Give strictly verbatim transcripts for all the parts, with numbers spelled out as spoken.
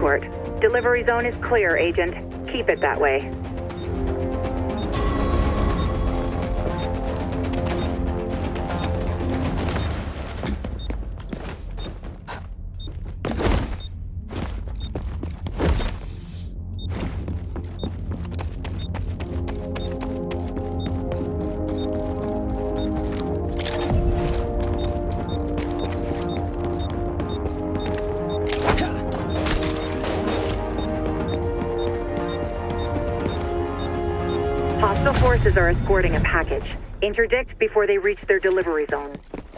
escort. Delivery zone is clear, Agent. Keep it that way. Hostile forces are escorting a package. Interdict before they reach their delivery zone.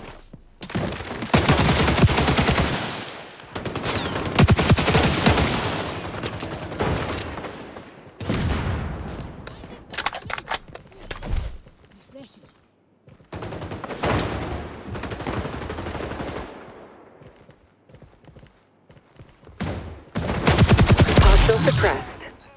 Hostile suppressed.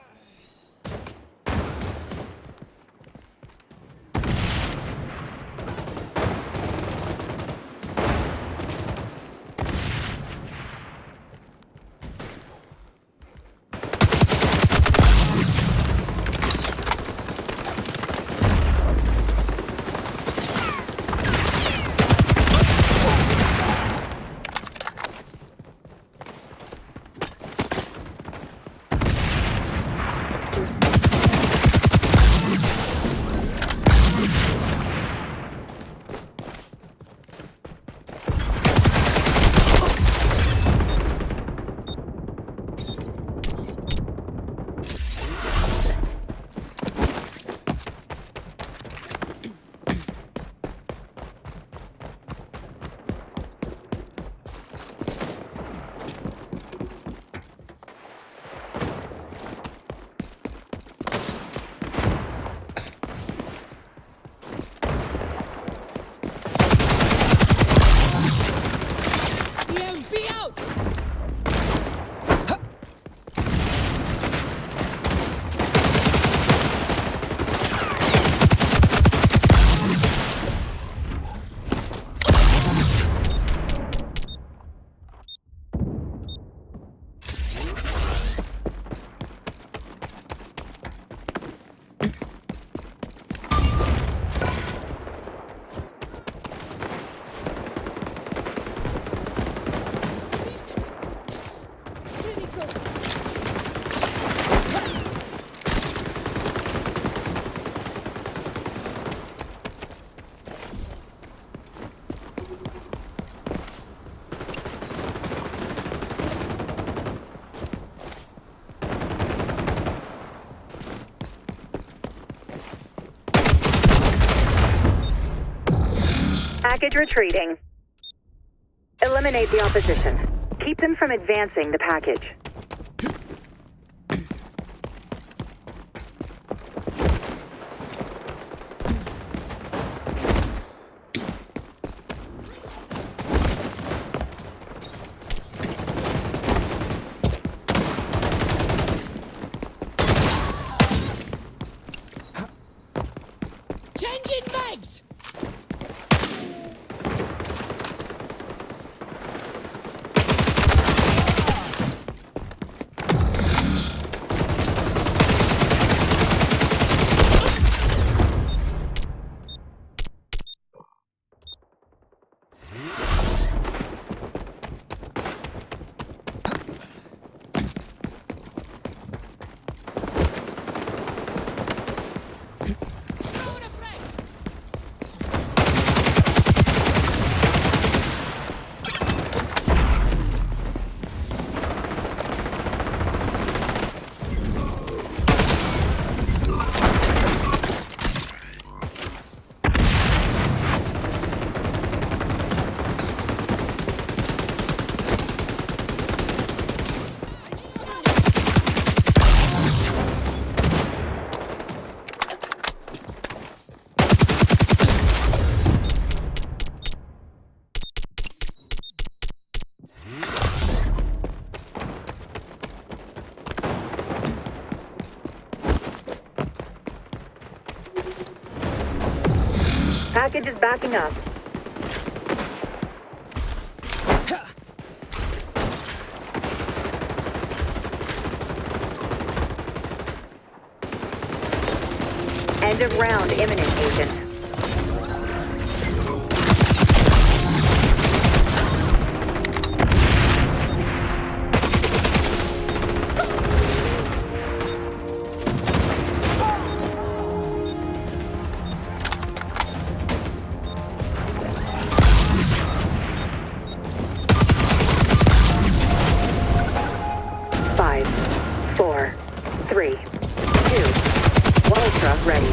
Package retreating. Eliminate the opposition. Keep them from advancing the package. Changing mags! Package is backing up. End of round imminent, Agent. Five, four, three, two, Ultra ready.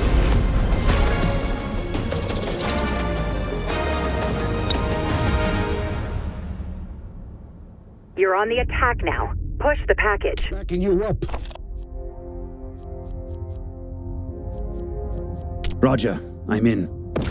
You're on the attack now. Push the package. Backing you up. Roger, I'm in.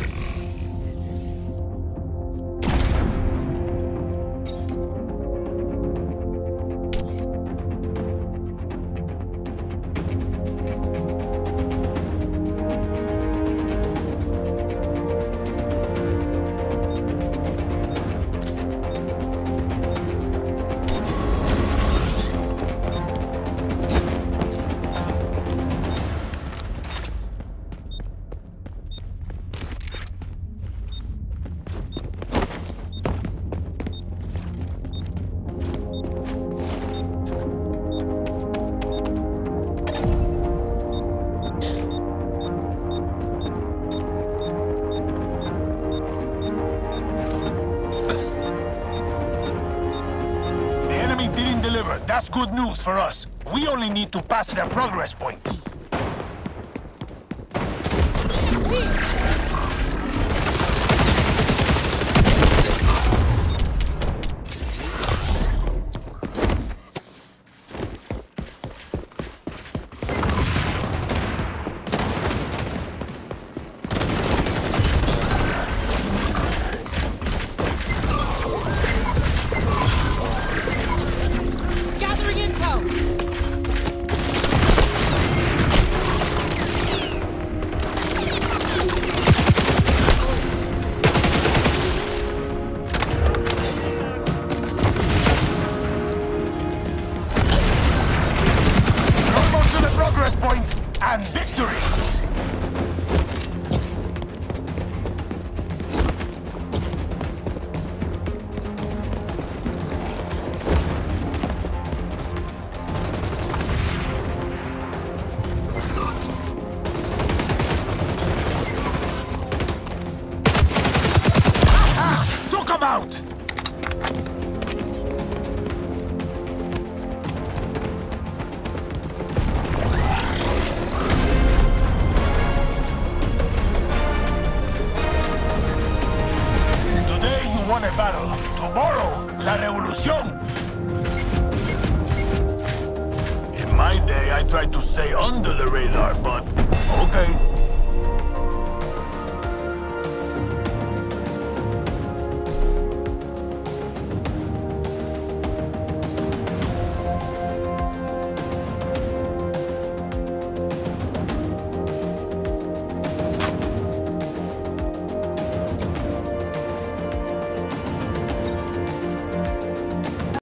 That's good news for us. We only need to pass their progress point. And victory! Ah, took him out! Won a battle. Tomorrow, la revolución. In my day, I tried to stay under the radar, but okay.